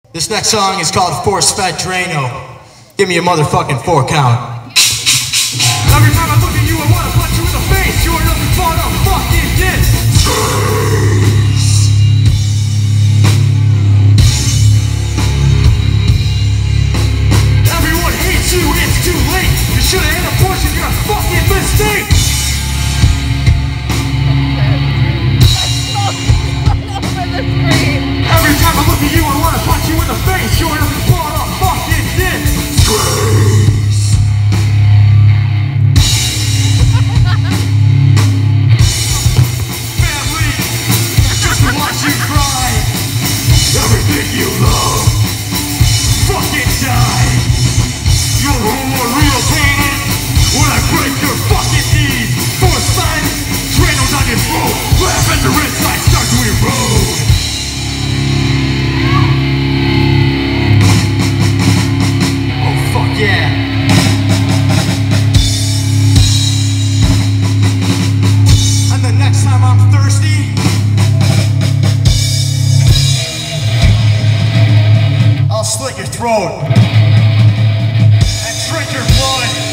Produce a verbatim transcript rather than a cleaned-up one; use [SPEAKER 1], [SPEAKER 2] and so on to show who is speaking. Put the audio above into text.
[SPEAKER 1] This next song is called Force Fed Drano. Give me a motherfucking four count.
[SPEAKER 2] Every time I look at you, I wanna punch you in the face. You're nothing but a fucking dick. Everyone hates you, it's too late. You should've had a portion, you're a fucking mistake. Every time I look at you, I wanna punch you in the face. You're nothing but a fucking dick. Family, just to watch you cry. Everything you love, fucking die. You're real pain when I break your fucking knees. Force fed, Drano's on your throat. Laugh at your insides start to erode. Yeah. And the next time I'm thirsty, I'll slit your throat and drink your blood.